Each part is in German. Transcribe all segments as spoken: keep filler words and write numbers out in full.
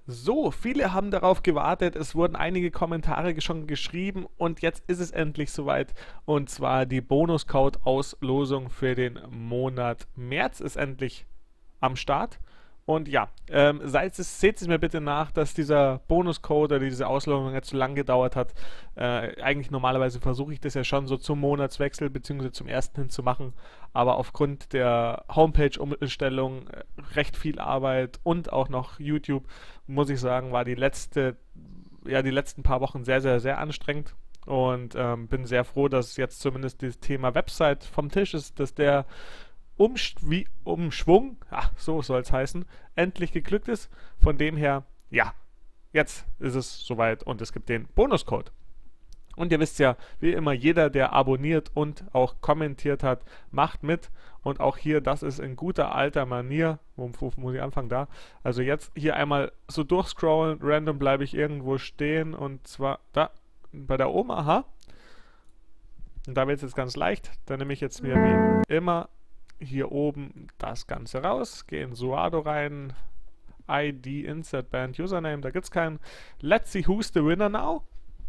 So, viele haben darauf gewartet, es wurden einige Kommentare schon geschrieben und jetzt ist es endlich soweit. Und zwar die Bonuscode-Auslosung für den Monat März ist endlich am Start. Und ja, ähm, seht es, seht es mir bitte nach, dass dieser Bonuscode oder diese Auslosung jetzt so lange gedauert hat. Äh, eigentlich normalerweise versuche ich das ja schon so zum Monatswechsel bzw. zum ersten hin zu machen, aber aufgrund der Homepage-Umstellung äh, recht viel Arbeit und auch noch YouTube, muss ich sagen, war die letzte, ja, die letzten paar Wochen sehr, sehr, sehr anstrengend. Und ähm, bin sehr froh, dass jetzt zumindest das Thema Website vom Tisch ist, dass der Umsch wie Umschwung, ach, so soll es heißen, endlich geglückt ist. Von dem her, ja, jetzt ist es soweit und es gibt den Bonuscode. Und ihr wisst ja, wie immer, jeder, der abonniert und auch kommentiert hat, macht mit. Und auch hier, das ist in guter alter Manier. Wo, wo muss ich anfangen? Da. Also jetzt hier einmal so durchscrollen, random bleibe ich irgendwo stehen und zwar da, bei der Oma, aha. Und da wird es jetzt ganz leicht. Da nehme ich jetzt mir wie immer hier oben das Ganze raus, gehe in Suado rein, I D, Insert Band, Username, da gibt es keinen. Let's see who's the winner now.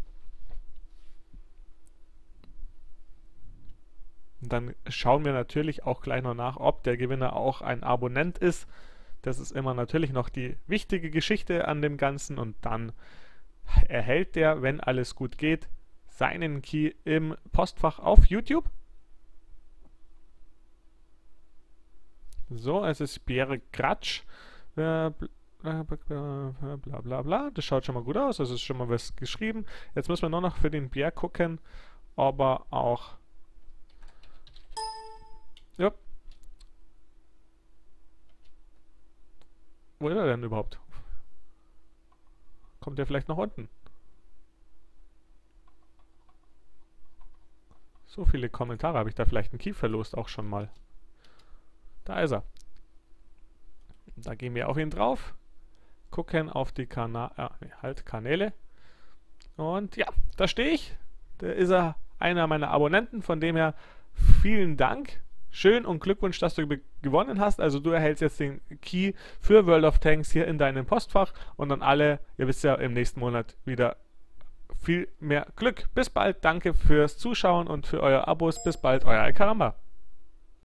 Und dann schauen wir natürlich auch gleich noch nach, ob der Gewinner auch ein Abonnent ist. Das ist immer natürlich noch die wichtige Geschichte an dem Ganzen. Und dann erhält der, wenn alles gut geht, seinen Key im Postfach auf YouTube. So, es ist Pierre Gratsch. Äh, bla, bla bla bla. Das schaut schon mal gut aus. Es ist schon mal was geschrieben. Jetzt müssen wir nur noch für den Pierre gucken, ob er auch. Ja. Wo ist er denn überhaupt? Kommt er vielleicht nach unten? So viele Kommentare habe ich da vielleicht einen Key verlost auch schon mal. Da ist er. Da gehen wir auf ihn drauf. Gucken auf die Kanäle. Ah, nee, halt Kanäle. Und ja, da stehe ich. Da ist er einer meiner Abonnenten. Von dem her vielen Dank. Schön und Glückwunsch, dass du gewonnen hast. Also du erhältst jetzt den Key für World of Tanks hier in deinem Postfach. Und dann alle, ihr wisst ja, im nächsten Monat wieder viel mehr Glück. Bis bald. Danke fürs Zuschauen und für euer Abos. Bis bald, euer Alcaramba.